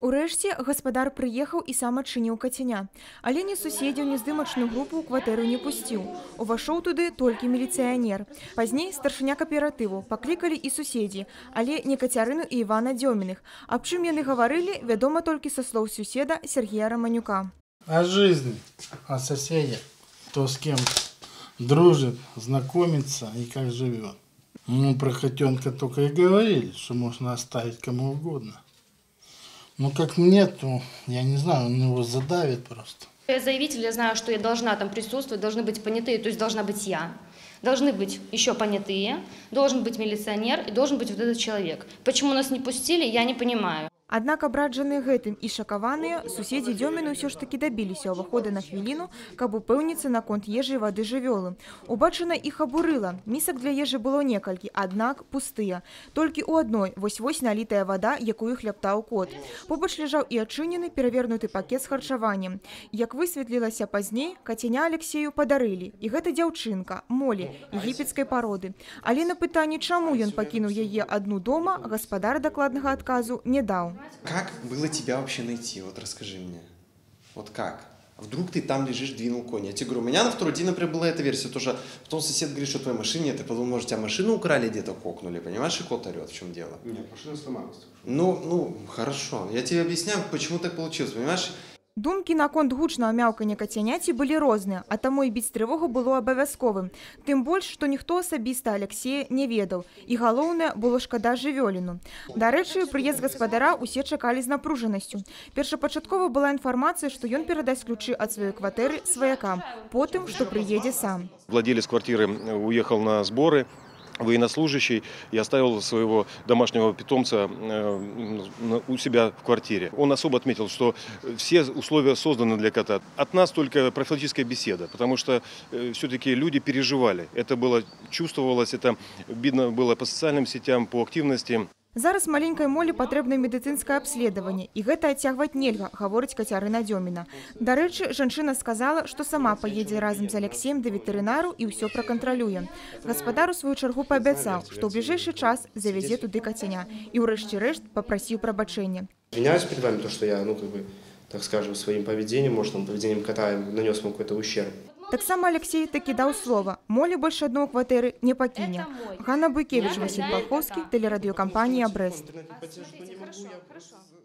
Урэшце гаспадар прыехаў і сам адчыніў кацяня. Але ні суседзяў, ні здымачную групу ў кватэру не пусціў. Увайшоў туды толькі міліцыянер. Пазней старшыня кааператыву паклікалі і суседзі, але не Кацярыну і Івана Дзёміных. Аб чым яны гаварылі, вядома толькі са слоў суседа Сергея Романюка. О жизни, о соседях, кто с кем дружит, знакомится и как живет. Ну, про котенка только и говорили, что можно оставить кому угодно. Ну, как мне, то, я не знаю, он его задавит просто. Я заявитель, я знаю, что я должна там присутствовать, должны быть понятые, то есть должна быть я. Должны быть еще понятые, должен быть милиционер и должен быть вот этот человек. Почему нас не пустили, я не понимаю. Аднак абраджаныя гэтым і шакаваныя, суседзі Дзёміны ўсё ж такі дабіліся ўвахода на хвіліну, каб упэўніцца наконт ежы і вады жывёлы. Убачана іх абурыла. Місак для ежы было некалькі, аднак пустыя. Толькі ў адной вось-вось налітая вада, якую хлябтаў кот. Побач ляжаў і адчынены перавернуты пакет з харчаваннем. Як высветлілася пазней, кацяня Алексею падарылі. І гэта дзяўчынка, Молі, егіпецкай пароды. Але на пытанне, чаму ён пакінуў яе адну дома, гаспадар дакладнага адказу не даў. Как было тебя вообще найти? Вот расскажи мне. Вот как? Вдруг ты там лежишь, двинул конь. Я тебе говорю, у меня на второй день, например, была эта версия тоже. Потом сосед говорит, что в твоей машине нет. Ты подумал, может, тебя машину украли, где-то кокнули. Понимаешь, и кот орет. В чем дело? Нет, машина сломалась. Ну, хорошо. Я тебе объясняю, почему так получилось. Понимаешь? Думкі наконт гучнага мяўкання кацяняці былі розныя, а таму і біць трывогу было абавязковым. Тым больш, што ніхто асабіста Алексея не ведаў. І галоўнае, было шкада жывёліну. Дарэчы, прыезд гаспадара усе чакалі з напружанасцю. Першапачаткова была інфармацыя, што ён перадасць ключы ад сваёй кватэры сваякам, потым, што прыедзе сам. Владелец квартиры уехал на сборы. Военнослужащий и оставил своего домашнего питомца у себя в квартире. Он особо отметил, что все условия созданы для кота. От нас только профилактическая беседа, потому что все-таки люди переживали. Это было, чувствовалось, это видно было по социальным сетям, по активности. Зараз маленькай Молі патрэбна медыцынскае абследаванне, і гэта адцягваць нельга, гаворыць Кацярына Дзёміна. Дарэчы, жанчына сказала, што сама паедзе разам з Алексеем да ветэрынару і ўсё пракантралюе. Гаспадар у сваю чаргу паабяцаў, што ў бліжэйшы час завязе туды кацяня і ўрэшце рэшт папрасіў прабачэння. Извиняюсь перед вами, то, что я, так скажем, своим поведением, может, поведением кота нанес ему какой-то ущерб. Таксама Алексей такі даў слова. Молі больш адной кватэры не пакіне. Ганна Буйкевіч, Васіль Балхоўскі, тэлерадыёкампанія «Брэст».